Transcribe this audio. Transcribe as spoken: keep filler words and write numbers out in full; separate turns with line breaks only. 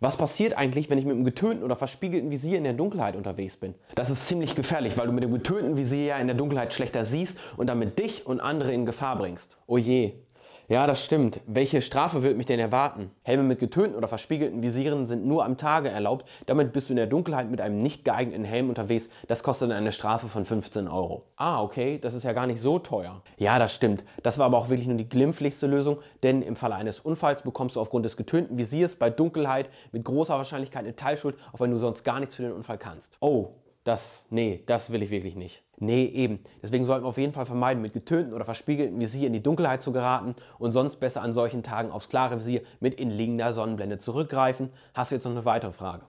Was passiert eigentlich, wenn ich mit einem getönten oder verspiegelten Visier in der Dunkelheit unterwegs bin? Das ist ziemlich gefährlich, weil du mit dem getönten Visier ja in der Dunkelheit schlechter siehst und damit dich und andere in Gefahr bringst. Oh je. Ja, das stimmt. Welche Strafe wird mich denn erwarten? Helme mit getönten oder verspiegelten Visieren sind nur am Tage erlaubt. Damit bist du in der Dunkelheit mit einem nicht geeigneten Helm unterwegs. Das kostet eine Strafe von fünfzehn Euro. Ah, okay, das ist ja gar nicht so teuer. Ja, das stimmt. Das war aber auch wirklich nur die glimpflichste Lösung, denn im Falle eines Unfalls bekommst du aufgrund des getönten Visiers bei Dunkelheit mit großer Wahrscheinlichkeit eine Teilschuld, auch wenn du sonst gar nichts für den Unfall kannst. Oh, das, nee, das will ich wirklich nicht. Nee, eben. Deswegen sollten wir auf jeden Fall vermeiden, mit getönten oder verspiegelten Visier in die Dunkelheit zu geraten und sonst besser an solchen Tagen aufs klare Visier mit innenliegender Sonnenblende zurückgreifen. Hast du jetzt noch eine weitere Frage?